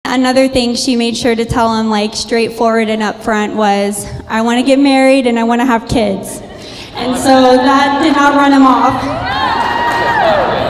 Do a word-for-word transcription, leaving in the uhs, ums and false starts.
another thing she made sure to tell him, like, straightforward and upfront was, I want to get married and I want to have kids. And so that did not run him off.